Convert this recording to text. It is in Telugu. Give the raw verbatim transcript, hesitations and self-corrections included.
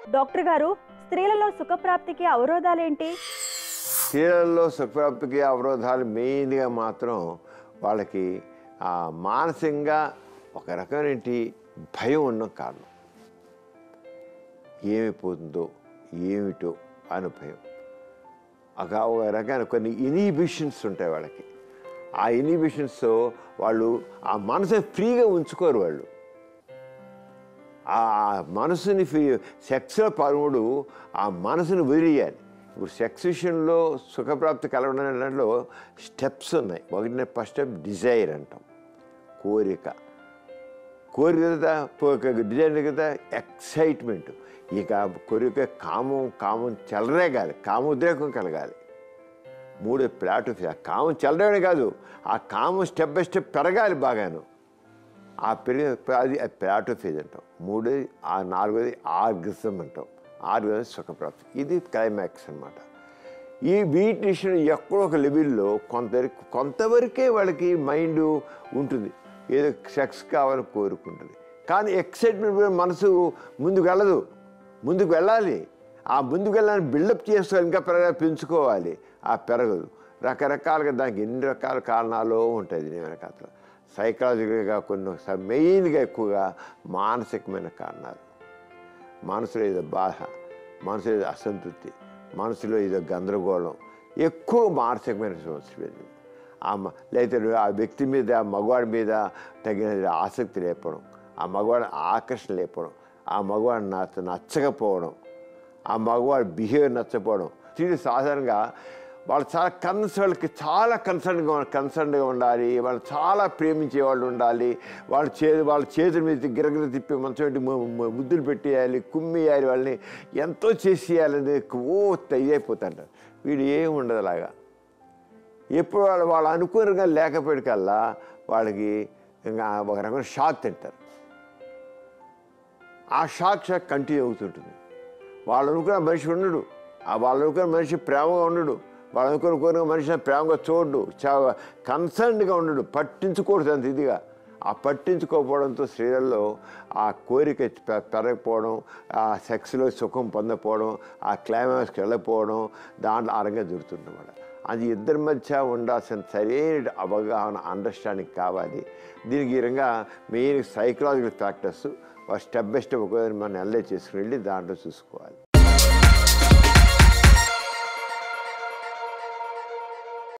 డాక్టర్ గారు, స్త్రీలలో సుఖప్రాప్తికి అవరోధాలు ఏంటి? స్త్రీలలో సుఖప్రాప్తికి అవరోధాలు మెయిన్గా మాత్రం వాళ్ళకి మానసికంగా ఒక రకమైన భయం ఉన్న కారణం. ఏమైపోతుందో ఏమిటో అని భయం. ఒక రకమైన కొన్ని ఇనిబిషన్స్ ఉంటాయి వాళ్ళకి. ఆ ఇనిబిషన్స్తో వాళ్ళు ఆ మనసుని ఫ్రీగా ఉంచుకోరు. వాళ్ళు ఆ మనసుని ఫ్రీ సెక్స్లో పాల్గొడు ఆ మనసుని వదిలేయాలి. ఇప్పుడు సెక్స్ విషయంలో సుఖప్రాప్తి కలగడం దాంట్లో స్టెప్స్ ఉన్నాయి. ఒకటి ఫస్ట్ స్టెప్ డిజైర్ అంటాం, కోరిక. కోరిక కదా డిజైర్ కదా ఎక్సైట్మెంట్. ఇక కోరిక కామం కామం చెలరేగాలి, కామోద్రేకం కలగాలి. మూడు ప్లాట్ కామం చెలరేగడం కాదు, ఆ కామం స్టెప్ బై స్టెప్ పెరగాలి బాగాను. ఆ పెరిగి అది ప్లాటో ఫేజ్ అంటాం. మూడోది ఆ నాలుగోది ఆర్గజం అంటాం. ఆర్గజం సుఖప్రాప్తి. ఇది క్లైమాక్స్ అనమాట. ఈ వీటి విషయంలో ఎక్కడో ఒక లెవెల్లో కొంతవరకు కొంతవరకే వాళ్ళకి మైండ్ ఉంటుంది, ఏదో సెక్స్ కావాలని కోరుకుంటుంది. కానీ ఎక్సైట్మెంట్ మనసు ముందుకు వెళ్ళదు. ముందుకు వెళ్ళాలి, ఆ ముందుకు వెళ్ళాలని బిల్డప్ చేసుకోవాలి, ఇంకా పెరగ పెంచుకోవాలి. ఆ పెరగదు. రకరకాలుగా దానికి ఎన్ని రకాల కారణాలు ఉంటాయి. దీని వెనకాల సైకలాజికల్గా కొన్ని మెయిన్గా ఎక్కువగా మానసికమైన కారణాలు. మనసులో ఏదో బాధ, మనసులో ఏదో అసంతృప్తి, మనసులో ఏదో గందరగోళం, ఎక్కువ మానసికమైన సమస్యలు. ఆ లేకపోతే ఆ వ్యక్తి మీద, మగవాడి మీద తగిన ఆసక్తి లేపడం, ఆ మగవాడి ఆకర్షణ లేపడం, ఆ మగవాడు నచ్చ నచ్చకపోవడం, ఆ మగవాడి బిహేవియర్ నచ్చకపోవడం. స్త్రీలు సాధారణంగా వాళ్ళు చాలా కన్స్ వాళ్ళకి చాలా కన్సర్న్గా కన్సర్న్గా ఉండాలి. వాళ్ళు చాలా ప్రేమించే వాళ్ళు ఉండాలి. వాళ్ళ చే వాళ్ళ చేతుల మీద గిరగిర తిప్పి మంచం పెట్టి ముద్దులు పెట్టేయాలి, కుమ్మేయాలి, వాళ్ళని ఎంతో చేసేయాలని ఓ ఇదైపోతుంటారు. వీడు ఏమి ఉండదు అలాగా. ఎప్పుడు వాళ్ళు వాళ్ళు అనుకున్నగా లేకపోయేకల్లా వాళ్ళకి ఇంకా ఒక రకమైన షాక్ తింటారు. ఆ షాక్ షాక్ కంటిన్యూ అవుతుంటుంది. వాళ్ళు అనుకున్న మనిషి ఉండడు, ఆ వాళ్ళు అనుకున్న మనిషి ప్రేమగా ఉండడు, వాళ్ళు అనుకున్న కోరిన మనిషిని ప్రేమగా చూడు, చాలా కన్సర్న్డ్గా ఉండడు, పట్టించుకోడు అంత ఇదిగా. ఆ పట్టించుకోకపోవడంతో స్త్రీలలో ఆ కోరిక పెరగకపోవడం, ఆ సెక్స్లో సుఖం పొందకపోవడం, ఆ క్లైమాక్స్కి వెళ్ళకపోవడం, దాంట్లో ఆరంగా జరుగుతుందన్నమాట. అది ఇద్దరి మధ్య ఉండాల్సిన సరైన అవగాహన, అండర్స్టాండింగ్ కావాలి. దీనికి ఈ విధంగా main psychological factors step by step ఒకవేళ మనం అనలైజ్ చేసుకుని వెళ్ళి దాంట్లో చూసుకోవాలి.